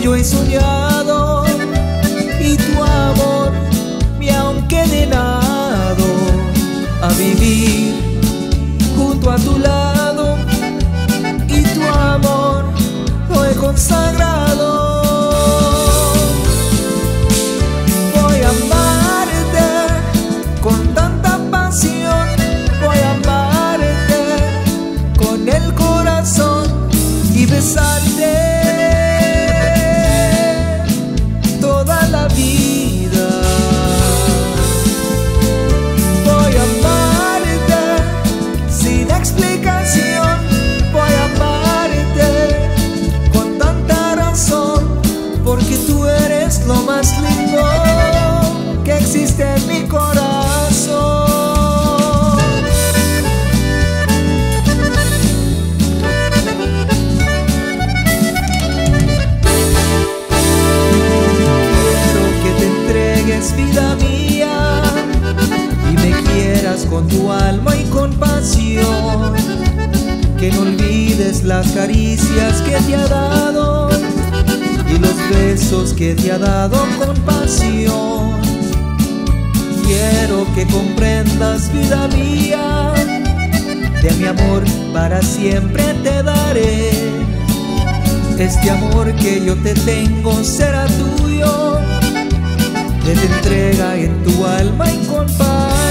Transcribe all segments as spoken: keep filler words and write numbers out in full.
yo he soñado, y tu amor me ha encadenado a vivir junto a tu lado, y tu amor lo he consagrado. Voy a amarte con tanta pasión, voy a amarte con el corazón y besarte toda la vida. Voy a amarte sin explicación, voy a amarte con tanta razón, porque tú eres lo más lindo que existe en mi corazón. Vida mía, y me quieras con tu alma y con pasión, que no olvides las caricias que te ha dado y los besos que te ha dado con pasión. Quiero que comprendas, vida mía, de mi amor para siempre te daré. Este amor que yo te tengo será tuyo, de tu entrega en tu alma y compasión.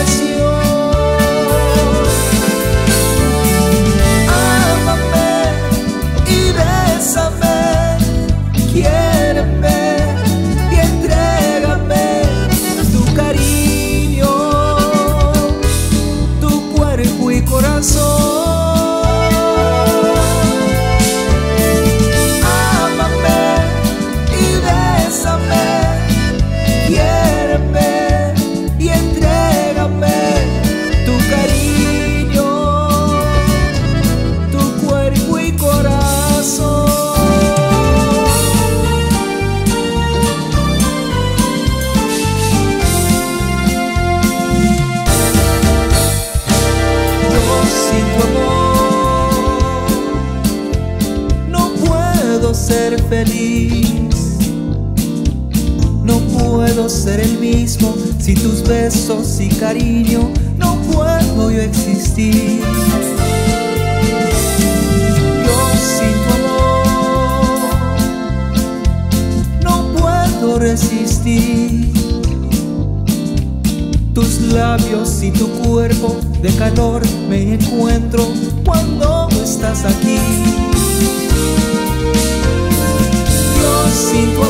Ámame y bésame, quiéreme y entrégame tu cariño, tu cuerpo y corazón. Ser feliz, no puedo ser el mismo sin tus besos y cariño, no puedo yo existir. Yo sin tu amor no puedo resistir. Tus labios y tu cuerpo de calor me encuentro cuando estás aquí. Sin tu